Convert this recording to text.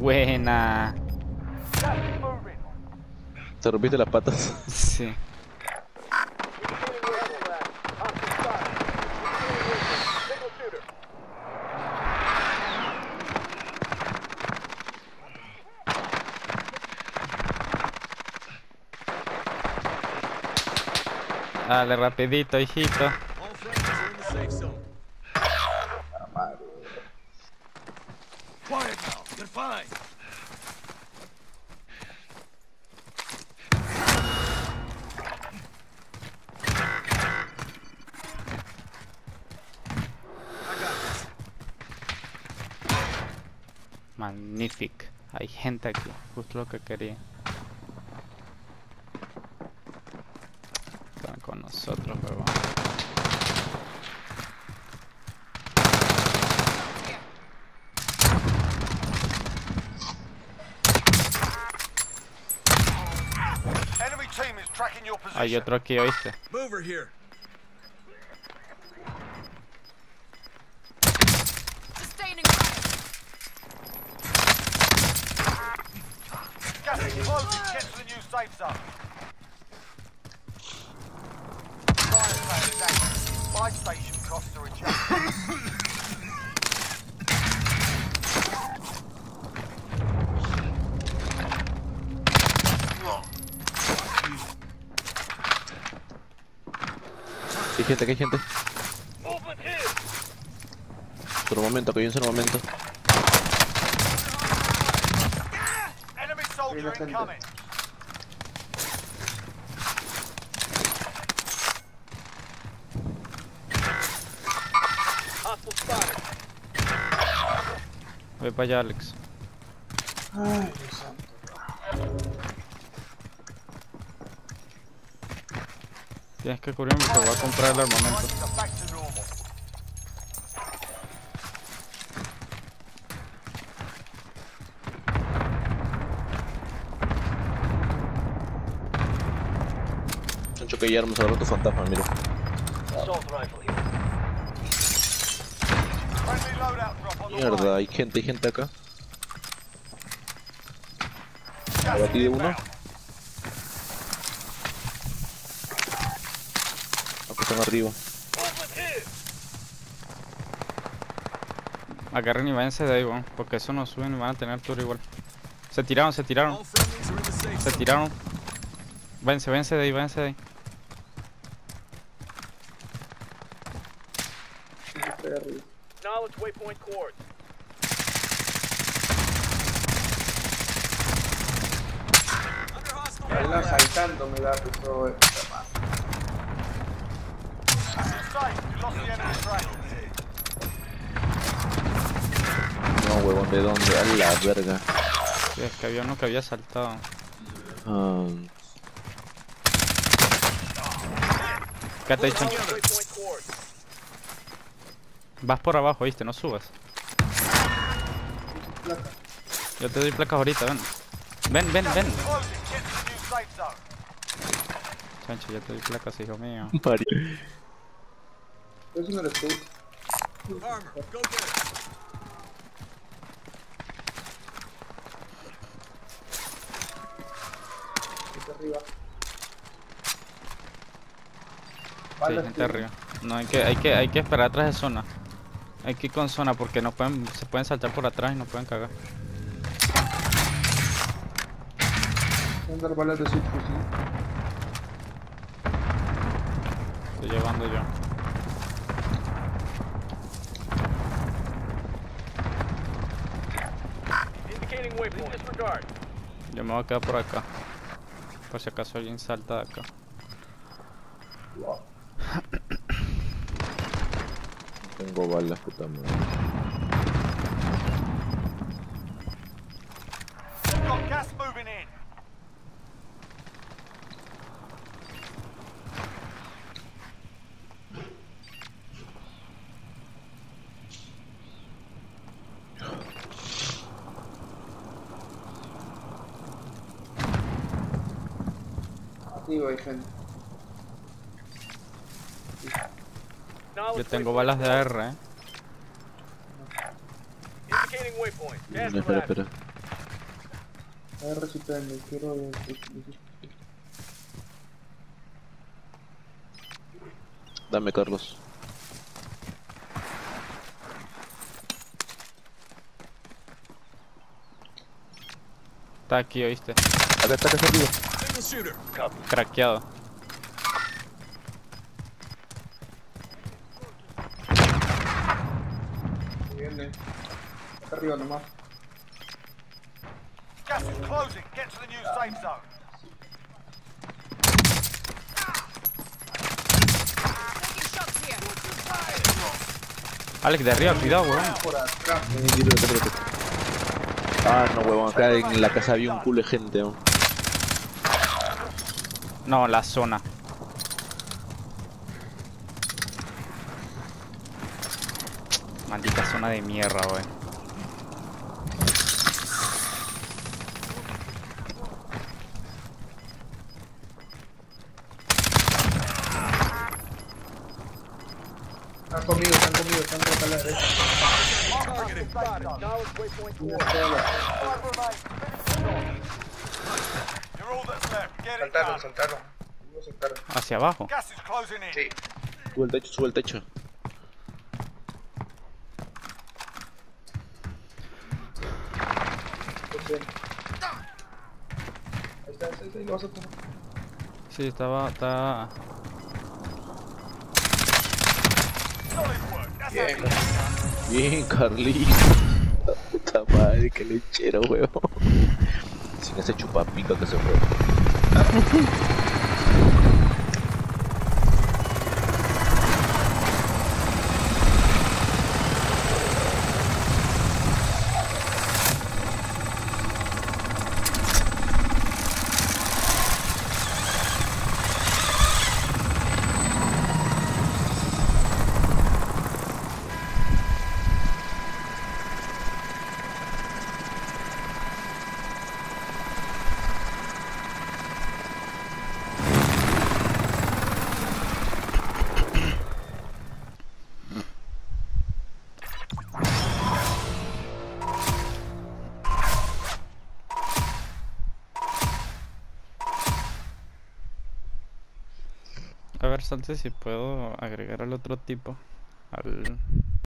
Buena. Te rompiste las patas. Sí. Dale, rapidito, hijito. Quiet now. You're fine. Magnífico. Hay gente aquí. Justo lo que quería. Están con nosotros, huevón. Enemy team is tracking your position. Hay otro aquí, ¿oíste? Mover here. Sustaining fire. Gas is closing. Get to the new safe zone. Fire station active. My station costs are adjusted. Hay gente, que hay gente. Movement here. Armamento, que hay un armamento. Enemy soldier incoming. Hostile spotted. Voy para allá, Alex. Ay, Dios santo. Tienes que cubrirme porque voy a comprar el armamento. Prices are back to normal. Chancho, que hay armas, ahora tu fantasma, mira. Assault rifle here. Friendly loadout drop on the Mierda, way. hay gente acá. Gas Abatí de uno. inbound. Acá están arriba. Movement here. Agarren y váyanse de ahí, weón. Porque eso no suben y van a tener tour igual. Se tiraron, se tiraron. All friendlies are in the safe Se zone. tiraron. Váyanse, váyanse de ahí, váyanse de ahí. Estoy arriba. Knowledge waypoint coords. Under hostile Él asaltando me da peso. safe. You lost the enemy train. No, huevón, ¿de dónde? A la verga. Sí, es que había uno que había saltado. Ah, Quédate ahí, chancho. Waypoint coords. Vas por abajo, viste, no subas. Placa. Yo te doy placas ahorita, ven. Ven, ven, ven. Closing. Get to the new safe zone. Chancho, yo te doy placas, hijo mío. Mari. Eso no eres tú. Armor, go get it. Está arriba. Sí, Balas, gente tío. arriba. No, hay que esperar atrás de zona. Hay que ir con zona porque no pueden, se pueden saltar por atrás y no pueden cagar. Voy a dar balas de subfusil. Estoy llevando yo. Indicating waypoint. Disregard. Yo me voy a quedar por acá. Por si acaso alguien salta de acá. Wow. Tengo balas, puta madre. We've got gas moving in. Arriba hay gente. Yo tengo balas de AR, Indicating waypoint. Gas Espera, arriving. espera. A ver, recipiente, quiero Dame, Carlos. Está aquí, ¿oíste? Acá está arriba. Craqueado. viene. Acá arriba nomás. Gas is closing. Get to the new safe zone. Taking shots here. Alex, de arriba, cuidado, weón. Por atrás. Ah, no, huevón. Acá en la casa había un culo de gente, ¿no? No, la zona. Maldita zona de mierda, weón. Están conmigo, están acá a la derecha. Una sola. You're all that's left. Get it Saltaron, done. saltaron. Unos saltaron. Hacia abajo. Gas is closing in. Sí. Sube el techo, sube el techo. Entonces, ahí está, ahí lo vas a tomar. Sí, está... Solid work. That's Bien. Bien, Carlito. Puta madre, qué lechero, huevón. Sin ese chupapico que se fue. A ver, salte si puedo agregar al otro tipo. Al...